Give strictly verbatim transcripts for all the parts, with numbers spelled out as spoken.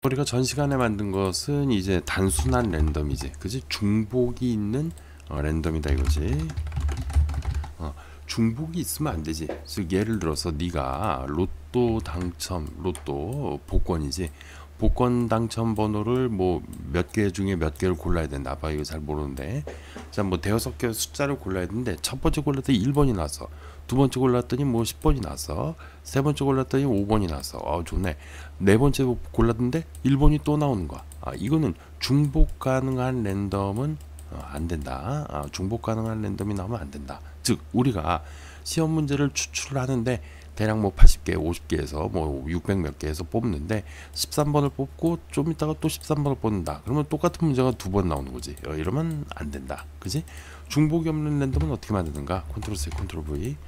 우리가 전 시간에 만든 것은 이제 단순한 랜덤이지, 그지? 중복이 있는 어, 랜덤이다 이거지. 어, 중복이 있으면 안 되지. 즉 예를 들어서 네가 로또 당첨, 로또 복권이지. 복권 당첨 번호를 뭐 몇 개 중에 몇 개를 골라야 된다. 아빠 이거 잘 모르는데. 자, 뭐 대여섯 개 숫자를 골라야 되는데 첫 번째 골랐더니 일 번이 나왔어. 두 번째 골랐더니 뭐 십 번이 나왔어. 세 번째 골랐더니 오 번이 나왔어. 아, 좋네. 네 번째 골랐는데 일 번이 또 나오는 거야. 아, 이거는 중복 가능한 랜덤은 어, 안 된다. 아, 중복 가능한 랜덤이 나오면 안 된다. 즉 우리가 시험 문제를 추출을 하는데 대략 뭐 팔십 개, 오십 개에서 뭐 육백 몇 개에서 뽑는데 십삼 번을 뽑고 좀 있다가 또 십삼 번을 뽑는다. 그러면 똑같은 문제가 두 번 나오는 거지. 어, 이러면 안 된다. 그지? 중복이 없는 랜덤은 어떻게 만드는가? 컨트롤 C, 컨트롤 V.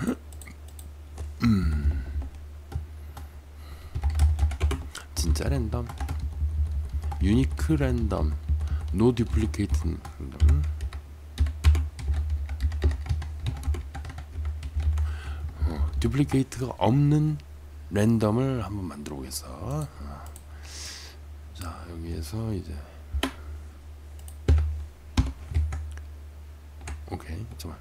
음. 진짜 랜덤, 유니크 랜덤, 노 듀플리케이트 랜덤. 어, 듀플리케이트가 없는 랜덤을 한번 만들어 보겠어. 어. 자, 여기에서 이제 오케이, 잠깐만.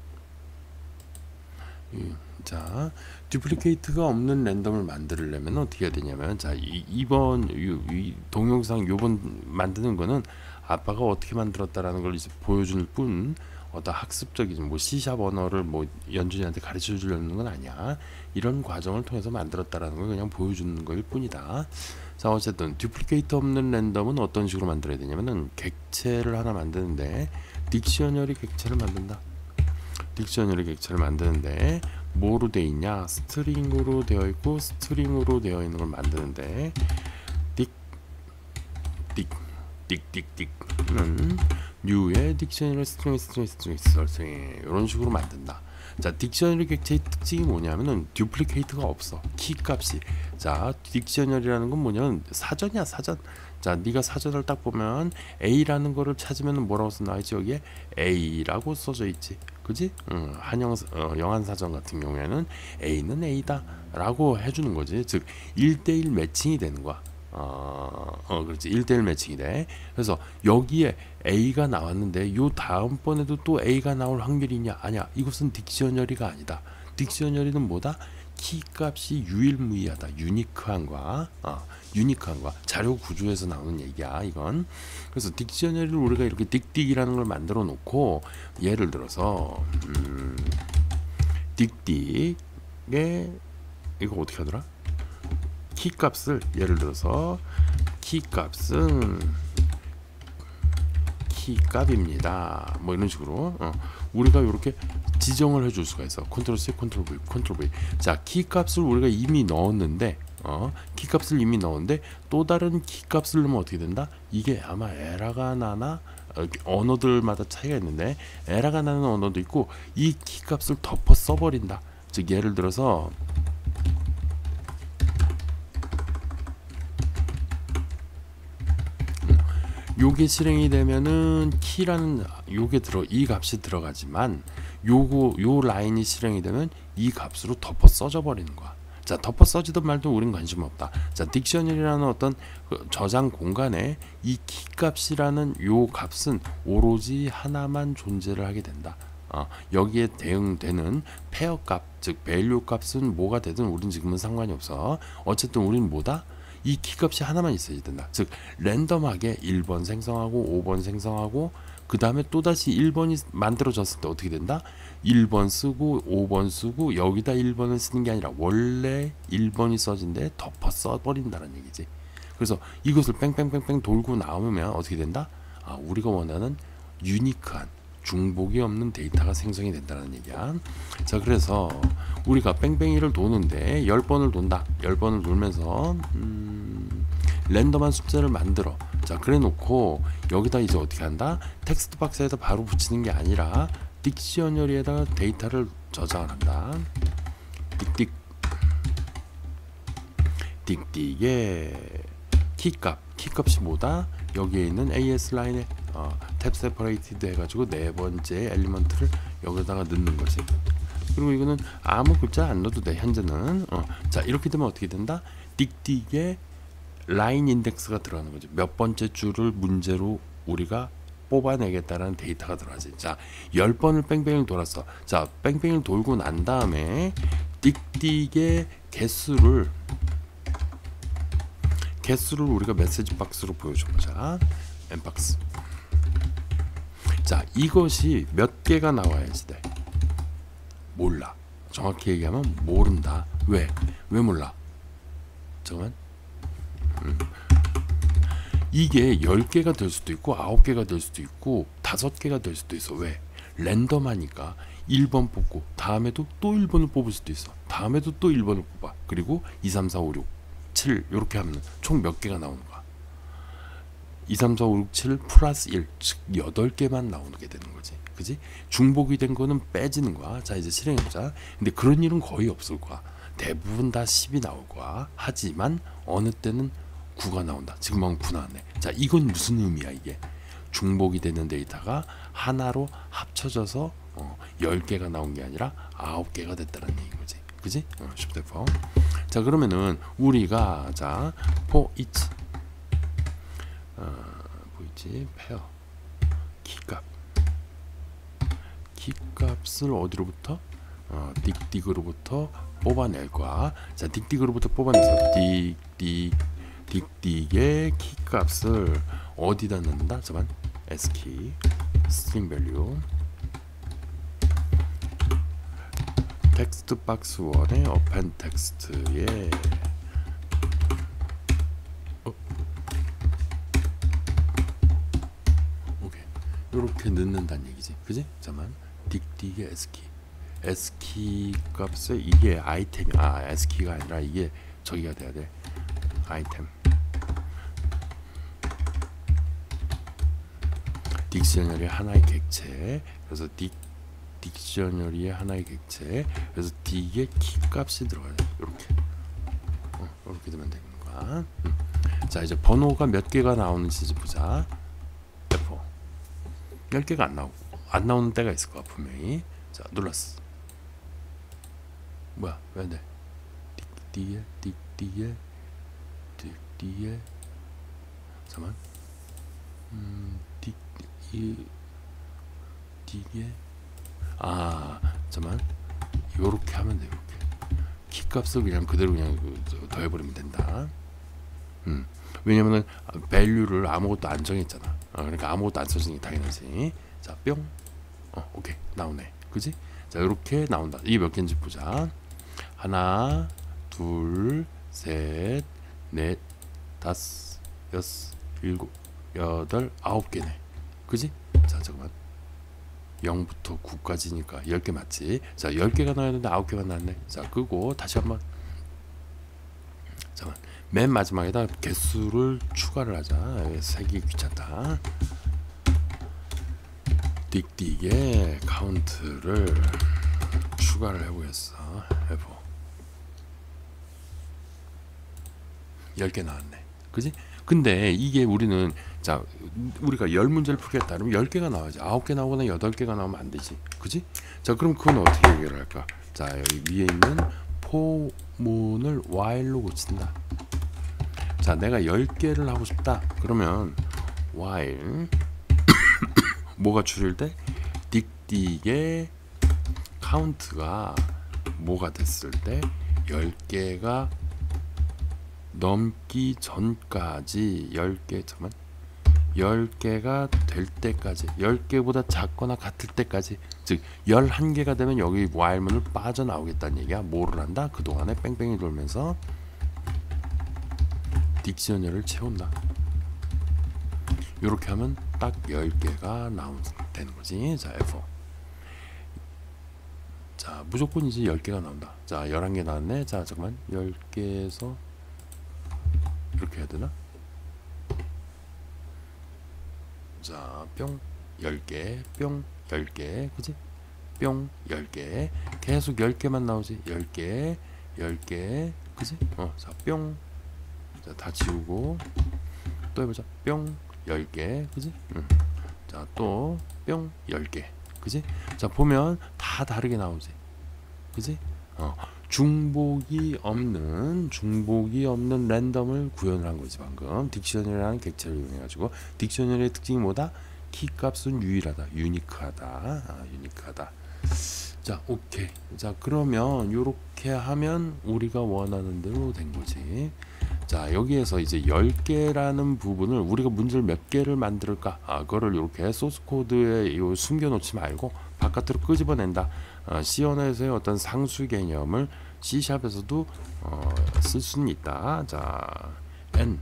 자, 듀플리케이트가 없는 랜덤을 만들려면 어떻게 해야 되냐면, 자, 이, 이번 이, 이 동영상 요번 만드는 거는 아빠가 어떻게 만들었다라는 걸 이제 보여줄 뿐, 어떤 학습적인 뭐 C샵 언어를 뭐 연준이한테 가르쳐 주려는 건 아니야. 이런 과정을 통해서 만들었다라는 걸 그냥 보여주는 거일 뿐이다. 자, 어쨌든 듀플리케이트 없는 랜덤은 어떤 식으로 만들어야 되냐면은 객체를 하나 만드는데 딕셔너리 객체를 만든다. 딕셔너리 객체를 만드는데 뭐로 되어 있냐? 스트링으로 되어 있고 스트링으로 되어 있는 걸 만드는데 딕, 딕, 딕, 딕, 딕는 뉴의 딕셔너리 스트링, 스트링, 스트링, 스트링 이런 식으로 만든다. 자, 딕셔너리 객체의 특징이 뭐냐면은 듀플리케이트가 없어. 키 값이. 자, 딕셔너리라는 건 뭐냐면 사전이야, 사전. 자, 네가 사전을 딱 보면 A라는 거를 찾으면 뭐라고 써나 있지? 여기에 A라고 써져 있지. 그지? 응, 한영 어, 영한사전 같은 경우에는 A는 A다 라고 해주는 거지. 즉 일 대 일 매칭이 되는 거야. 어, 어 그렇지. 일 대 일 매칭이 돼. 그래서 여기에 A가 나왔는데 요 다음번에도 또 A가 나올 확률이 있냐? 아니야. 이것은 딕셔너리가 아니다. 딕셔너리는 뭐다? 키 값이 유일무이하다. 유니크한과 어, 유니크한과 자료 구조에서 나오는 얘기야 이건. 그래서 딕셔너리를 우리가 이렇게 딕딕이라는 걸 만들어 놓고 예를 들어서 음, 딕딕에 이거 어떻게 하더라? 키 값을 예를 들어서 키 값은 키 값입니다. 뭐 이런 식으로 어, 우리가 이렇게 지정을 해줄 수가 있어. 컨트롤 C, 컨트롤 V, 컨트롤 V. 자, 키 값을 우리가 이미 넣었는데, 어, 키 값을 이미 넣었는데 또 다른 키 값을 넣으면 어떻게 된다? 이게 아마 에러가 나나 어, 언어들마다 차이가 있는데 에러가 나는 언어도 있고 이 키 값을 덮어 써버린다. 즉 예를 들어서 요게 실행이 되면은 키라는 요게 들어 이 값이 들어가지만 요거 요 라인이 실행이 되면 이 값으로 덮어 써져 버리는 거야. 자, 덮어 써지든 말든 우린 관심 없다. 자, 딕셔너리라는 어떤 그 저장 공간에 이 키 값이라는 요 값은 오로지 하나만 존재를 하게 된다. 어, 여기에 대응되는 페어 값, 즉 밸류 값은 뭐가 되든 우린 지금은 상관이 없어. 어쨌든 우린 뭐다? 이 키값이 하나만 있어야 된다. 즉 랜덤하게 일 번 생성하고 오 번 생성하고 그 다음에 또다시 일 번이 만들어졌을 때 어떻게 된다? 일 번 쓰고 오 번 쓰고 여기다 일 번을 쓰는 게 아니라 원래 일 번이 써진데 덮어 써버린다는 얘기지. 그래서 이것을 뺑뺑뺑뺑 돌고 나오면 어떻게 된다? 아, 우리가 원하는 유니크한 중복이 없는 데이터가 생성이 된다는 얘기야. 자, 그래서 우리가 뺑뺑이를 도는데 열 번을 돈다. 열 번을 돌면서 음, 랜덤한 숫자를 만들어. 자, 그래 놓고 여기다 이제 어떻게 한다? 텍스트 박스에다 바로 붙이는 게 아니라 딕셔너리에다가 데이터를 저장을 한다. 띡띡 띡띡의 키값, 키값이 뭐다? 여기에 있는 에이에스 라인에 어, 탭 세퍼레이티드 해가지고 네 번째 엘리먼트를 여기다가 넣는 거지. 그리고 이거는 아무 글자 안 넣어도 돼 현재는. 어, 자, 이렇게 되면 어떻게 된다? 띡띡의 라인 인덱스가 들어가는 거죠. 몇 번째 줄을 문제로 우리가 뽑아내겠다는 데이터가 들어가지. 자, 열 번을 뺑뺑이를 돌았어. 자, 뺑뺑이를 돌고 난 다음에 띡띡의 개수를 개수를 우리가 메시지 박스로 보여줘 보자. 엠박스. 자, 이것이 몇 개가 나와야지 돼. 몰라. 정확히 얘기하면 모른다. 왜? 왜 몰라? 잠깐만. 음. 이게 열 개가 될 수도 있고 아홉 개가 될 수도 있고 다섯 개가 될 수도 있어. 왜? 랜덤하니까 일 번 뽑고 다음에도 또 일 번을 뽑을 수도 있어. 다음에도 또 일 번을 뽑아. 그리고 이, 삼, 사, 오, 육, 칠 이렇게 하면 총 몇 개가 나오는 거야? 이, 삼, 사, 오, 육, 칠 플러스 일, 즉 여덟 개만 나오게 되는 거지. 그지? 중복이 된 거는 빼지는 거야. 자, 이제 실행해보자. 근데 그런 일은 거의 없을 거야. 대부분 다 십이 나올 거야. 하지만 어느 때는 구가 나온다. 지금 방금 구 나왔네. 자, 이건 무슨 의미야 이게? 중복이 되는 데이터가 하나로 합쳐져서 어, 열 개가 나온 게 아니라 아홉 개가 됐다는 얘기인 거지. 그지? 어, 쉽대 포. 자, 그러면은 우리가 자, for each 어, for each pair 키값 키값을 어디로부터? 어, 딕딕으로부터 뽑아낼 거야. 자, 딕딕으로부터 뽑아내서 딕딕 딕딕의 키값을 어디다 넣는다? 잠깐. S키 string value 텍스트 박스 원의 append 텍스트에 어? 오케이. 요렇게 넣는다는 얘기지. 그지? 잠깐. 딕딕의 S키 S키 값에 이게 아이템이 아 S키가 아니라 이게 저기가 돼야 돼. 아이템 딕셔너리 하나의 객체. 그래서 딕 딕셔너리의 하나의 객체. 그래서 D의 키 값이 들어가요. 이렇게 어, 이렇게 되면 되는 거야. 음. 자, 이제 번호가 몇 개가 나오는지 보자. 에프 열 개가 안 나오고 안 나오는 때가 있을 거야 분명히. 자, 눌렀어. 뭐야? 왜 안 돼? 딕딕의 딕딕의 딕딕의 잠깐. 음, 딕 이 딕의 아 잠만 요렇게 하면 돼. 요렇게 키값을 그냥 그대로 그냥 더해버리면 된다. 음 왜냐면은 밸류를 아무것도 안 정했잖아. 어, 그러니까 아무것도 안 써지니 당연하지. 자, 뿅. 어, 오케이 나오네. 그지? 자, 요렇게 나온다. 이게 몇 개인지 보자. 하나, 둘, 셋, 넷, 다섯, 여섯, 일곱, 여덟, 아홉 개네. 그지? 자, 잠깐만. 영부터 구까지니까 열 개 맞지? 자, 열 개가 나와야 되는데 아홉 개가 나왔네. 자, 끄고 다시 한번. 잠깐. 맨 마지막에다 개수를 추가를 하자. 세기 귀찮다. 딕딕의 카운트를 추가를 해보겠어. 해보. 열 개 나왔네. 그지? 근데 이게 우리는 자, 우리가 열 문제를 풀겠다 그러면 열 개가 나와야지. 아홉 개 나오거나 여덟 개가 나오면 안 되지. 그지? 자, 그럼 그건 어떻게 해결을 할까? 자, 여기 위에 있는 포문을 while로 고친다. 자, 내가 열 개를 하고 싶다. 그러면 while 뭐가 줄일 때? 딕딕의 카운트가 뭐가 됐을 때 열 개가 넘기 전까지 열 개 잠깐 열 개가 될 때까지 열 개보다 작거나 같을 때까지 즉 열한 개가 되면 여기 while문을 빠져나오겠다는 얘기야. 뭐를 한다? 그동안에 뺑뺑이 돌면서 딕셔너리를 채운다. 이렇게 하면 딱 열 개가 나오는 되는 거지. 자, 에프 자, 무조건 이제 열 개가 나온다. 자, 열한 개 나왔네. 자, 잠깐만. 열 개에서 이렇게 해야 되나? 자, 뿅 열 개, 뿅 열 개, 그지? 뿅 열 개. 계속 열 개만 나오지. 열 개, 열 개, 그지? 어, 자, 뿅. 자, 다 지우고 또 해보자. 뿅 열 개, 그지? 응. 자, 또 뿅 열 개, 그지? 자, 보면 다 다르게 나오지. 그지? 어, 중복이 없는 중복이 없는 랜덤을 구현을 한 거지 방금. 딕셔너리라는 객체를 이용해 가지고 딕셔너리의 특징이 뭐다? 키 값은 유일하다, 유니크하다, 아, 유니크하다. 자, 오케이. 자, 그러면 요렇게 하면 우리가 원하는 대로 된 거지. 자, 여기에서 이제 열 개라는 부분을 우리가 문제를 몇 개를 만들까? 아, 그거를 이렇게 소스 코드에 요 숨겨 놓지 말고 바깥으로 끄집어낸다. 어, C 언어에서의 어떤 상수 개념을 C 샵에서도 어, 쓸 수는 있다. 자, n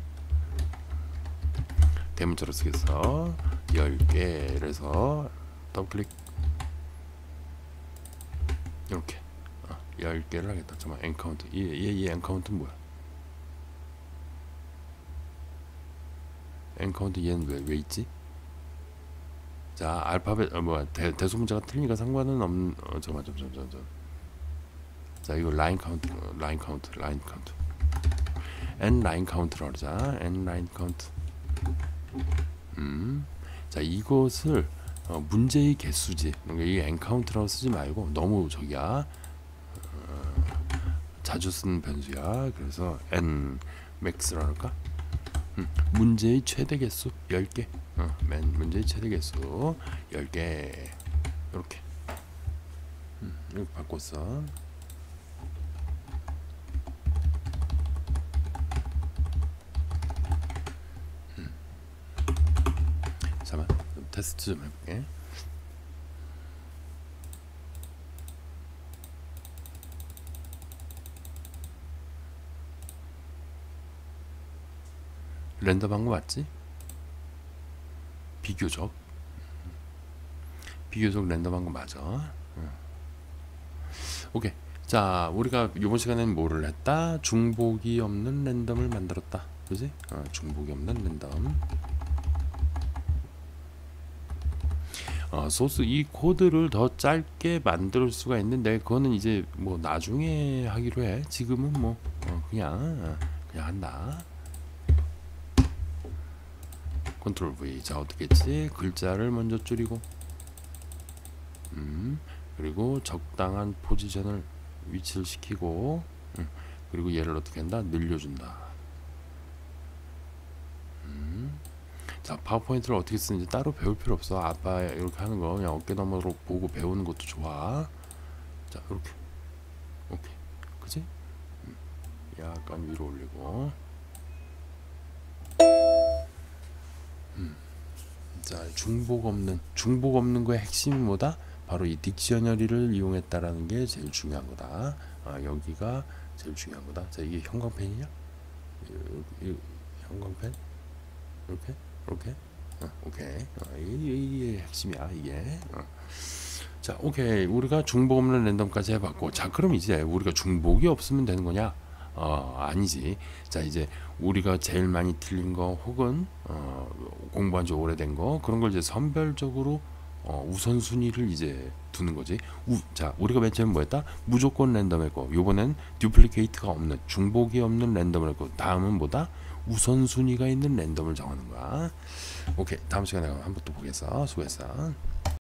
대문자로 쓰겠어. 열 개. 그래서 더블 클릭 이렇게 어, 열 개를 하겠다. 잠깐만, n 카운트. 얘얘 n 카운트는 뭐야? n 카운트 얘는 왜 왜 있지? 자, 알파벳 어, 뭐야 대, 대소문자가 틀리니까 상관은 없는. 어, 잠깐만 잠깐만 잠깐만. 자, 이거 라인 카운트, 라인 카운트, 라인 카운트. n 라인 카운트라고 그러자. n 라인 카운트. 음, 자, 이것을 어, 문제의 개수지. 그러니까 이 n 카운트라고 쓰지 말고 너무 저기야. 어, 자주 쓰는 변수야. 그래서 n max라고 할까? 음, 문제의 최대 개수 열 개. 어, 맨 문제의 최대 개수 열 개. 이렇게. 음, 이렇게 바꿨어. 음. 잠깐만, 테스트 좀 해볼게. 랜덤한 거 맞지? 비교적 비교적 랜덤한 거 맞아. 응. 오케이. 자, 우리가 이번 시간에는 뭐를 했다? 중복이 없는 랜덤을 만들었다. 그지? 어, 중복이 없는 랜덤. 어, 소스 이 코드를 더 짧게 만들 수가 있는데 그거는 이제 뭐 나중에 하기로 해. 지금은 뭐 어, 그냥 어, 그냥 한다. 컨트롤 V. 자, 어떻게 했지? 글자를 먼저 줄이고, 음, 그리고 적당한 포지션을 위치를 시키고, 음, 그리고 얘를 어떻게 한다? 늘려준다. 음, 자, 파워포인트를 어떻게 쓰는지 따로 배울 필요 없어. 아빠 이렇게 하는 거 그냥 어깨너머로 보고 배우는 것도 좋아. 자, 이렇게, 오케이, 그지? 음, 약간 위로 올리고. 음. 자, 중복 없는 중복 없는 거의 핵심이 뭐다? 바로 이 딕셔너리를 이용했다라는 게 제일 중요한 거다. 아, 여기가 제일 중요한 거다. 자, 이게 형광펜이냐? 이, 이, 형광펜? 이렇게? 이렇게? 어, 오케이. 어, 이게, 이게 핵심이야, 이게. 어. 자, 오케이. 우리가 중복 없는 랜덤까지 해봤고, 자, 그럼 이제 우리가 중복이 없으면 되는 거냐? 어, 아니지. 자, 이제 우리가 제일 많이 틀린 거 혹은 어, 공부한 지 오래된 거 그런 걸 이제 선별적으로 어, 우선순위를 이제 두는 거지. 우, 자, 우리가 맨 처음에 뭐 했다? 무조건 랜덤했고, 요번엔 듀플리케이트가 없는, 중복이 없는 랜덤을 했고, 다음은 뭐다? 우선순위가 있는 랜덤을 정하는 거야. 오케이. 다음 시간에 한번 또 보겠어. 수고했어.